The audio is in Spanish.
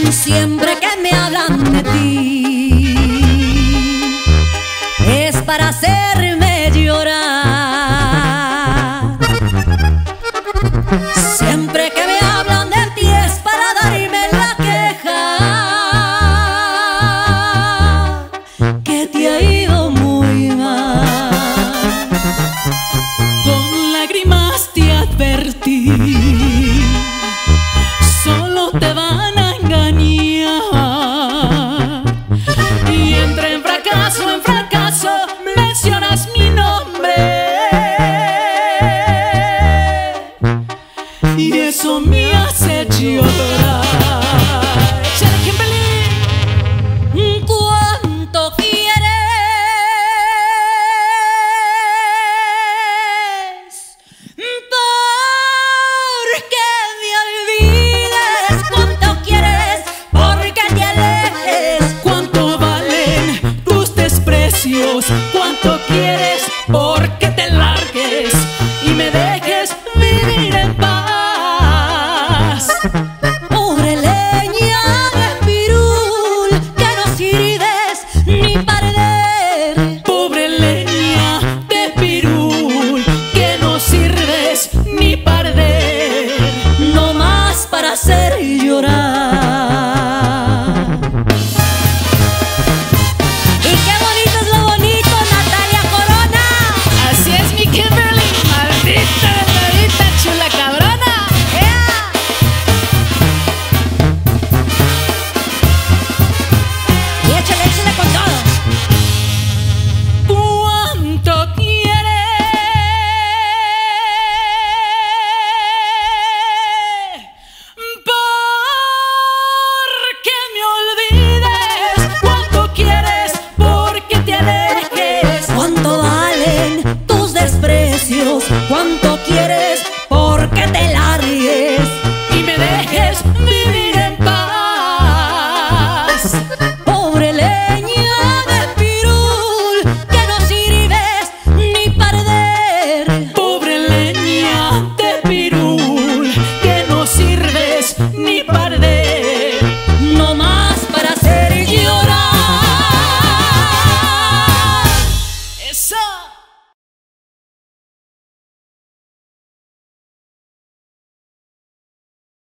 Siempre que me hablan de ti es para hacerme llorar. Siempre que me hablan de ti es para darme la queja que te ha ido muy mal. Con lágrimas te advertí, solo te van a engañar. Y entre en fracaso mencionas mi nombre, y eso me hace llorar. Échale, Kimberly. ¿Cuánto quieres? Porque me olvides. ¿Cuánto quieres? Porque te alejes. ¿Cuánto valen tus desprecios? ¿Cuánto quieres? Porque te largues y me dejes vivir en paz. Pobre leña de pirul que no sirves ni para arder. Pobre leña de pirul que no sirves ni para arder. No más para hacer llorar.